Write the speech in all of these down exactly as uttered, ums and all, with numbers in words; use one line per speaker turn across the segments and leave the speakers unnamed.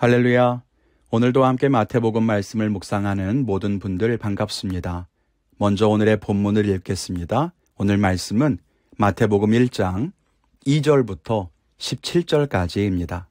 할렐루야. 오늘도 함께 마태복음 말씀을 묵상하는 모든 분들 반갑습니다. 먼저 오늘의 본문을 읽겠습니다. 오늘 말씀은 마태복음 일 장 이 절부터 십칠 절까지입니다.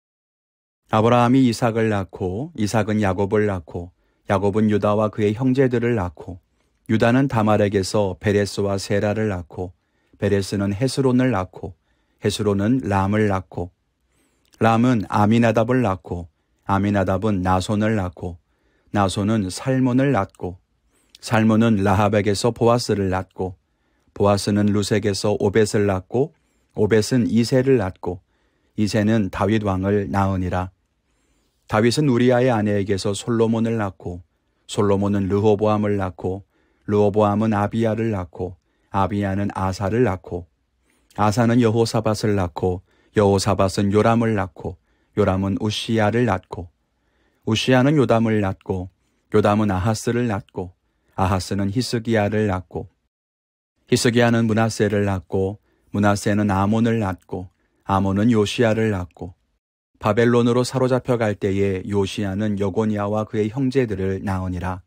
아브라함이 이삭을 낳고 이삭은 야곱을 낳고 야곱은 유다와 그의 형제들을 낳고 유다는 다말에게서 베레스와 세라를 낳고 베레스는 헤스론을 낳고 헤스론은 람을 낳고 람은 아미나답을 낳고 아미나답은 나손을 낳고 나손은 살몬을 낳고 살몬은 라합에게서 보아스를 낳고 보아스는 루색에서 오벳을 낳고 오벳은 이새를 낳고 이새는 다윗 왕을 낳으니라. 다윗은 우리아의 아내에게서 솔로몬을 낳고 솔로몬은 르호보암을 낳고 르호보암은 아비야를 낳고 아비야는 아사를 낳고 아사는 여호사밧을 낳고 여호사밧은 요람을 낳고 요람은 우시야를 낳고 우시야는 요담을 낳고 요담은 아하스를 낳고 아하스는 히스기야를 낳고 히스기야는 므낫세를 낳고 므낫세는 아몬을 낳고 아몬은 요시야를 낳고 바벨론으로 사로잡혀 갈 때에 요시야는 여고니아와 그의 형제들을 낳으니라.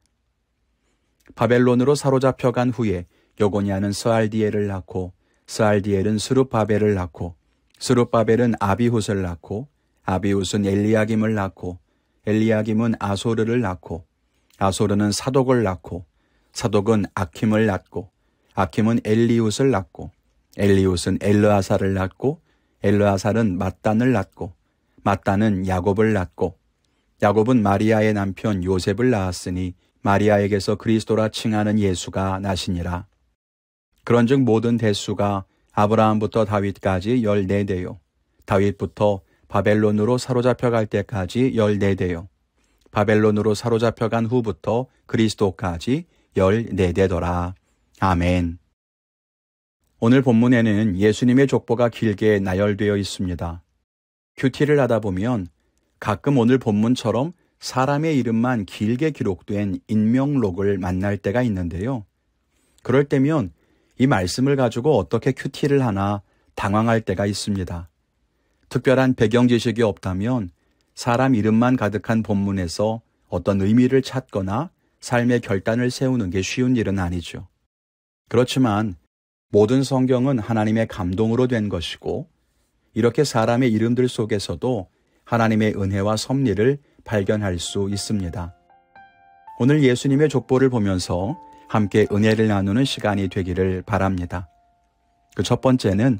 바벨론으로 사로잡혀 간 후에 여고니아는 스알디엘을 낳고 스알디엘은 스룹바벨을 낳고 스룹바벨은 아비훗을 낳고 아비훗은 엘리야김을 낳고 엘리야김은 아소르를 낳고 아소르는 사독을 낳고 사독은 아킴을 낳고 아킴은 엘리훗을 낳고 엘리훗은 엘르아사를 낳고 엘르아살은 맏단을 낳고 맏단은 야곱을 낳고 야곱은 마리아의 남편 요셉을 낳았으니 마리아에게서 그리스도라 칭하는 예수가 나시니라. 그런즉 모든 대수가 아브라함부터 다윗까지 열네 대요. 다윗부터 바벨론으로 사로잡혀 갈 때까지 열네 대요. 바벨론으로 사로잡혀 간 후부터 그리스도까지 열네 대더라. 아멘. 오늘 본문에는 예수님의 족보가 길게 나열되어 있습니다. 큐티를 하다 보면 가끔 오늘 본문처럼 사람의 이름만 길게 기록된 인명록을 만날 때가 있는데요. 그럴 때면 이 말씀을 가지고 어떻게 큐티를 하나 당황할 때가 있습니다. 특별한 배경 지식이 없다면 사람 이름만 가득한 본문에서 어떤 의미를 찾거나 삶의 결단을 세우는 게 쉬운 일은 아니죠. 그렇지만 모든 성경은 하나님의 감동으로 된 것이고 이렇게 사람의 이름들 속에서도 하나님의 은혜와 섭리를 발견할 수 있습니다. 오늘 예수님의 족보를 보면서 함께 은혜를 나누는 시간이 되기를 바랍니다. 그 첫 번째는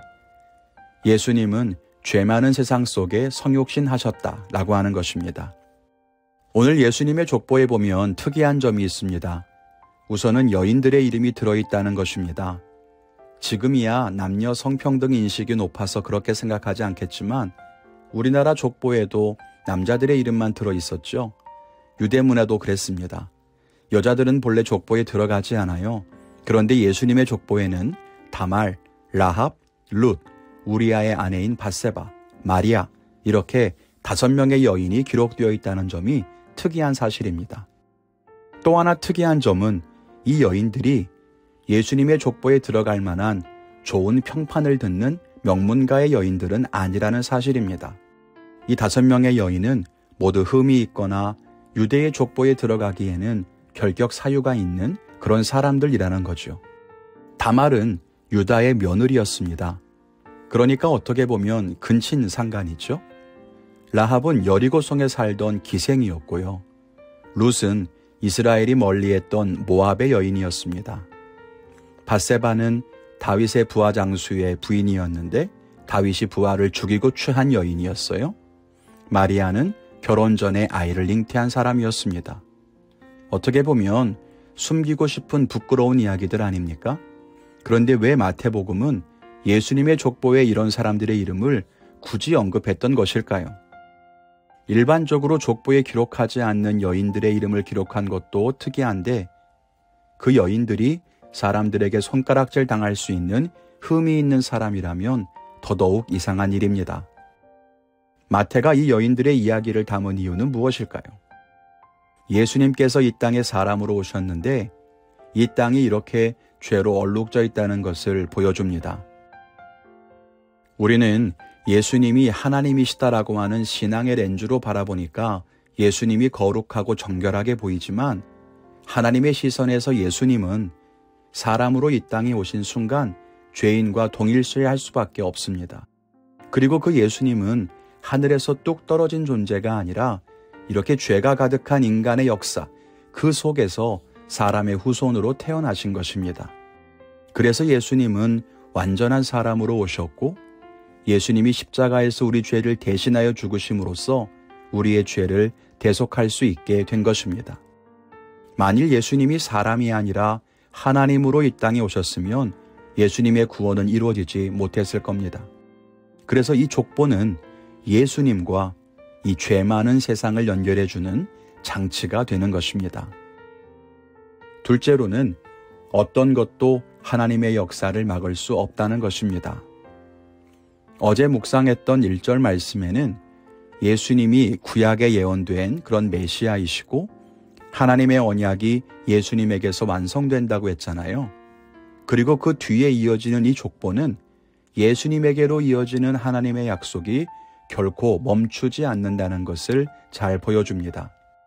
예수님은 죄 많은 세상 속에 성육신 하셨다라고 하는 것입니다. 오늘 예수님의 족보에 보면 특이한 점이 있습니다. 우선은 여인들의 이름이 들어있다는 것입니다. 지금이야 남녀 성평등 인식이 높아서 그렇게 생각하지 않겠지만 우리나라 족보에도 남자들의 이름만 들어있었죠. 유대문화도 그랬습니다. 여자들은 본래 족보에 들어가지 않아요. 그런데 예수님의 족보에는 다말, 라합, 룻, 우리아의 아내인 밧세바, 마리아 이렇게 다섯 명의 여인이 기록되어 있다는 점이 특이한 사실입니다. 또 하나 특이한 점은 이 여인들이 예수님의 족보에 들어갈 만한 좋은 평판을 듣는 명문가의 여인들은 아니라는 사실입니다. 이 다섯 명의 여인은 모두 흠이 있거나 유대의 족보에 들어가기에는 결격 사유가 있는 그런 사람들이라는 거죠. 다말은 유다의 며느리였습니다. 그러니까 어떻게 보면 근친 상간이죠. 라합은 여리고성에 살던 기생이었고요. 룻은 이스라엘이 멀리했던 모압의 여인이었습니다. 밧세바는 다윗의 부하 장수의 부인이었는데 다윗이 부하를 죽이고 취한 여인이었어요. 마리아는 결혼 전에 아이를 잉태한 사람이었습니다. 어떻게 보면 숨기고 싶은 부끄러운 이야기들 아닙니까? 그런데 왜 마태복음은 예수님의 족보에 이런 사람들의 이름을 굳이 언급했던 것일까요? 일반적으로 족보에 기록하지 않는 여인들의 이름을 기록한 것도 특이한데 그 여인들이 사람들에게 손가락질 당할 수 있는 흠이 있는 사람이라면 더더욱 이상한 일입니다. 마태가 이 여인들의 이야기를 담은 이유는 무엇일까요? 예수님께서 이 땅에 사람으로 오셨는데 이 땅이 이렇게 죄로 얼룩져 있다는 것을 보여줍니다. 우리는 예수님이 하나님이시다라고 하는 신앙의 렌즈로 바라보니까 예수님이 거룩하고 정결하게 보이지만 하나님의 시선에서 예수님은 사람으로 이 땅에 오신 순간 죄인과 동일시할 수밖에 없습니다. 그리고 그 예수님은 하늘에서 뚝 떨어진 존재가 아니라 이렇게 죄가 가득한 인간의 역사, 그 속에서 사람의 후손으로 태어나신 것입니다. 그래서 예수님은 완전한 사람으로 오셨고 예수님이 십자가에서 우리 죄를 대신하여 죽으심으로써 우리의 죄를 대속할 수 있게 된 것입니다. 만일 예수님이 사람이 아니라 하나님으로 이 땅에 오셨으면 예수님의 구원은 이루어지지 못했을 겁니다. 그래서 이 족보는 예수님과 이 죄 많은 세상을 연결해주는 장치가 되는 것입니다. 둘째로는 어떤 것도 하나님의 역사를 막을 수 없다는 것입니다. 어제 묵상했던 일 절 말씀에는 예수님이 구약에 예언된 그런 메시아이시고 하나님의 언약이 예수님에게서 완성된다고 했잖아요. 그리고 그 뒤에 이어지는 이 족보는 예수님에게로 이어지는 하나님의 약속이 결코 멈추지 않는다는 것을 잘 보여줍니다.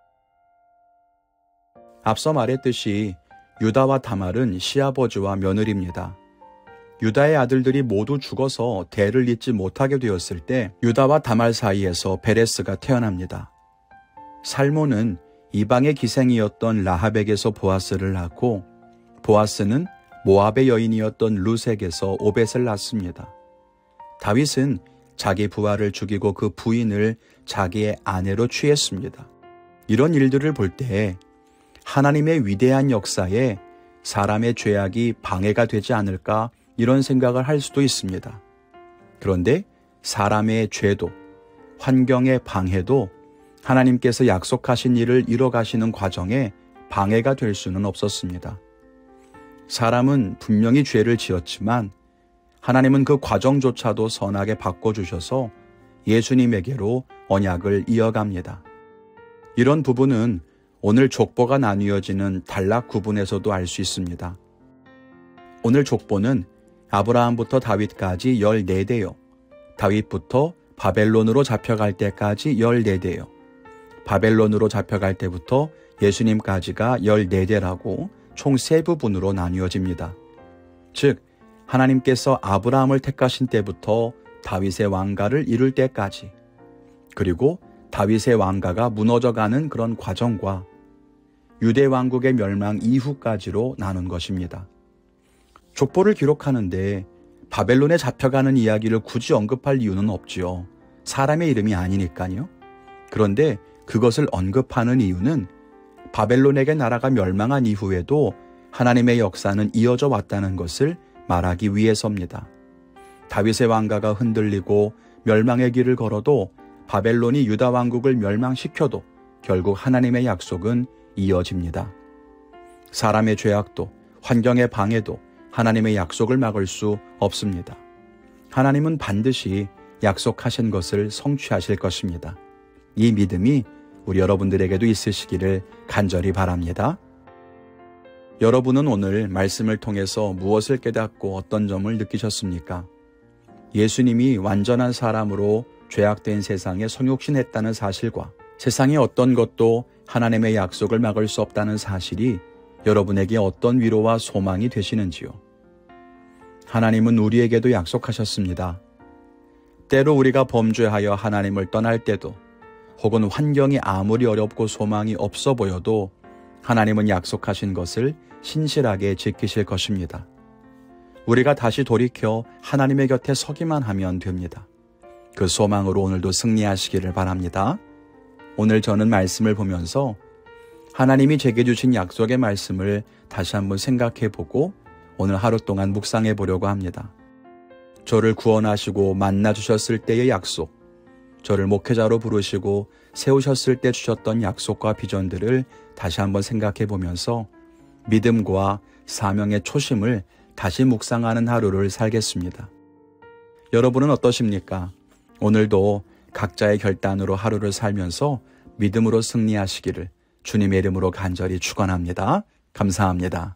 앞서 말했듯이 유다와 다말은 시아버지와 며느리입니다. 유다의 아들들이 모두 죽어서 대를 잇지 못하게 되었을 때 유다와 다말 사이에서 베레스가 태어납니다. 살몬은 이방의 기생이었던 라합에게서 보아스를 낳고 보아스는 모압의 여인이었던 룻에게서 오벳을 낳습니다. 다윗은 자기 부하를 죽이고 그 부인을 자기의 아내로 취했습니다. 이런 일들을 볼 때 하나님의 위대한 역사에 사람의 죄악이 방해가 되지 않을까 이런 생각을 할 수도 있습니다. 그런데 사람의 죄도 환경의 방해도 하나님께서 약속하신 일을 이뤄가시는 과정에 방해가 될 수는 없었습니다. 사람은 분명히 죄를 지었지만 하나님은 그 과정조차도 선하게 바꿔주셔서 예수님에게로 언약을 이어갑니다. 이런 부분은 오늘 족보가 나뉘어지는 단락 구분에서도 알 수 있습니다. 오늘 족보는 아브라함부터 다윗까지 열네 대요. 다윗부터 바벨론으로 잡혀갈 때까지 열네 대요. 바벨론으로 잡혀갈 때부터 예수님까지가 열네 대라고 총 세 부분으로 나뉘어집니다. 즉 하나님께서 아브라함을 택하신 때부터 다윗의 왕가를 이룰 때까지, 그리고 다윗의 왕가가 무너져가는 그런 과정과 유대 왕국의 멸망 이후까지로 나눈 것입니다. 족보를 기록하는데 바벨론에 잡혀가는 이야기를 굳이 언급할 이유는 없지요. 사람의 이름이 아니니까요. 그런데 그것을 언급하는 이유는 바벨론에게 나라가 멸망한 이후에도 하나님의 역사는 이어져 왔다는 것을 말하기 위해서입니다. 다윗의 왕가가 흔들리고 멸망의 길을 걸어도 바벨론이 유다 왕국을 멸망시켜도 결국 하나님의 약속은 이어집니다. 사람의 죄악도 환경의 방해도 하나님의 약속을 막을 수 없습니다. 하나님은 반드시 약속하신 것을 성취하실 것입니다. 이 믿음이 우리 여러분들에게도 있으시기를 간절히 바랍니다. 여러분은 오늘 말씀을 통해서 무엇을 깨닫고 어떤 점을 느끼셨습니까? 예수님이 완전한 사람으로 죄악된 세상에 성육신했다는 사실과 세상의 어떤 것도 하나님의 약속을 막을 수 없다는 사실이 여러분에게 어떤 위로와 소망이 되시는지요? 하나님은 우리에게도 약속하셨습니다. 때로 우리가 범죄하여 하나님을 떠날 때도, 혹은 환경이 아무리 어렵고 소망이 없어 보여도 하나님은 약속하신 것을 신실하게 지키실 것입니다. 우리가 다시 돌이켜 하나님의 곁에 서기만 하면 됩니다. 그 소망으로 오늘도 승리하시기를 바랍니다. 오늘 저는 말씀을 보면서 하나님이 제게 주신 약속의 말씀을 다시 한번 생각해보고 오늘 하루 동안 묵상해 보려고 합니다. 저를 구원하시고 만나주셨을 때의 약속, 저를 목회자로 부르시고 세우셨을 때 주셨던 약속과 비전들을 다시 한번 생각해 보면서 믿음과 사명의 초심을 다시 묵상하는 하루를 살겠습니다. 여러분은 어떠십니까? 오늘도 각자의 결단으로 하루를 살면서 믿음으로 승리하시기를 주님의 이름으로 간절히 축원합니다. 감사합니다.